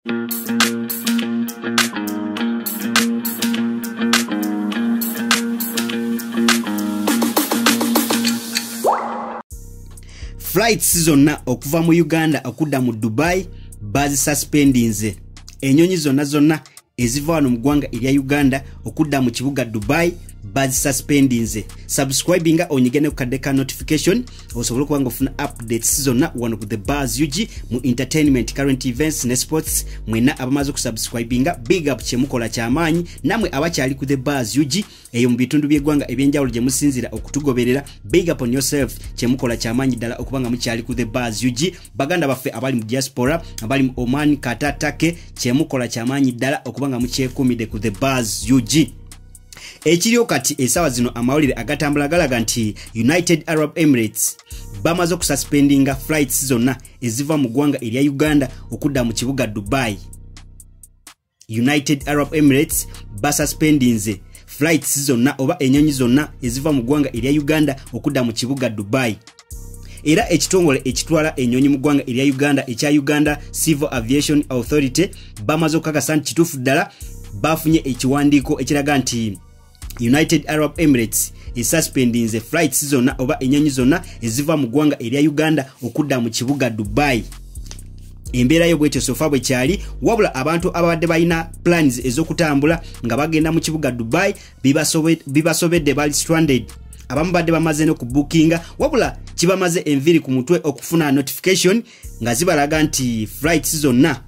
Flights zonna okuva mu Uganda okudda mu Dubai bazi suspendinze. Enyonyi zonna eziva wano mu ggwanga erya Uganda okudda mu kibuga Dubai bazi suspendinze. Subscribinga onyigene ku kadde ka notification osobola okuba nga ofuna updates zonna wano ku The Buzz UG mu entertainment, current events ne sports. Mwena abamaze okusubscribinga big up kyemukola kyamaanyi, namwe abakyali ku The Buzz UG eyo mu bitundu by'eggwanga ebyenjawulo gye musinzira okutugoberera big up on yourself kyemukola kyamaanyi ddala okubanga mukyali ku The Buzz UG. Baganda baffe abali mu diaspora, abali mu Oman, Qatar, Turkey kyemukola kyamaanyi ddala okubanga mukyekuumidde ku The Buzz UG. Ekiriyo kati esawa zino amawulire agatambula galaga nti United Arab Emirates bamaze okususpendinga flights zonna eziva mu ggwanga erya Uganda okudda mu kibuga Dubai. United Arab Emirates basuspendinze flights zonna oba enyonyi zonna eziva mu ggwanga erya Uganda okudda mu kibuga Dubai. Era ekitongole ekitwala enyonyi mu ggwanga erya Uganda ekya Uganda Civil Aviation Authority bamaze okukakasa nti kituufu ddala bafunye ekiwandiiko ekiraga nti United Arab Emirates suspendinze flights zonna oba enyonyi zonna eziva mu ggwanga erya Uganda okudda mu kibuga Dubai. Embeera yo bwetyo sofa bwe kyali, wabula abantu abadde balina plans ez'okutambula nga bagenda mu kibuga Dubai bibasobedde bali stranded. Abamu badde bamaze no kubookinga, wabula kibamaze enviri ku mutwe okufuna notification nga zibalaga nti flights zonna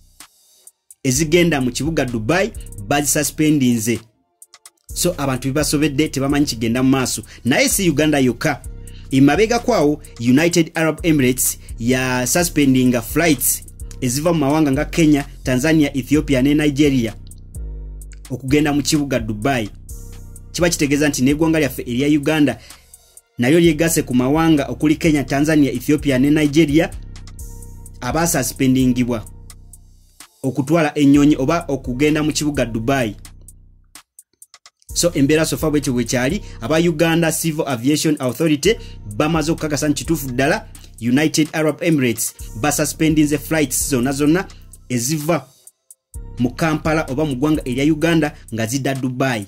ezigenda mu kibuga Dubai bazi suspendinze. So abantu bibasobedde tebamanyi kigenda mu maaso. Naye si Uganda yokka. Imabega kwawo United Arab Emirates ya suspendinga flights eziva mu mawanga nga Kenya, Tanzania, Ethiopia ne Nigeria okugenda mu kibuga Dubai. Kiba kitegeeza nti n'eggwanga lyaffe erya Uganda nalyo lyegase ku mawanga okuli Kenya, Tanzania, Ethiopia ne Nigeria abasuspendingibwa okutwala ennyonyi oba okugenda mu kibuga Dubai. So embeera sofa bwetyo bwe kyali, aba Uganda Civil Aviation Authority bamaze okukakasa nti kituufu ddala United Arab Emirates basuspendinze flights zonna eziva mu Kampala oba mu ggwanga erya Uganda nga zidda Dubai.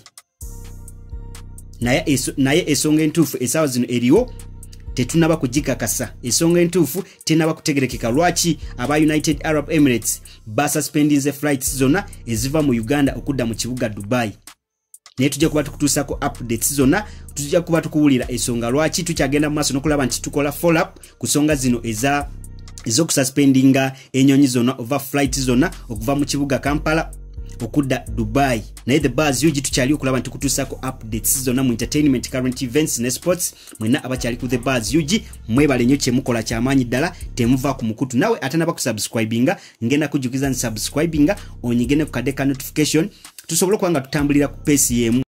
Naye esonga entuufu esaawa zino eriwo tetunaba kugikakasa. Esonga entuufu tenaba kutegerekeka lwaki aba United Arab Emirates basuspendinze flights zonna eziva mu Uganda okudda mu kibuga Dubai. Naye tujja kuba tukutuusako updates zonna, tujja kuba tukuwulira esonga lwaki tukyagenda mu maaso n'okulaba nti tukola follow up ku nsonga zino ez'okususpendinga enyonyi zonna ova flight zonna okuva mu kibuga Kampala okudda Dubai. Naye The Buzz UG tukyali okulaba nti tukutuusako updates zonna mu entertainment, current events ne sports. Mwena abakyali ku The Buzz UG mwebale nnyo kyemukola kyamaanyi ddala temuva ku mukutu. Nawe atanaba kusubscribinga ngenda kujjukiza nti subscribinga onyigene ku kadde ka notification tusobole okuba nga tutambulira ku pace y'emu.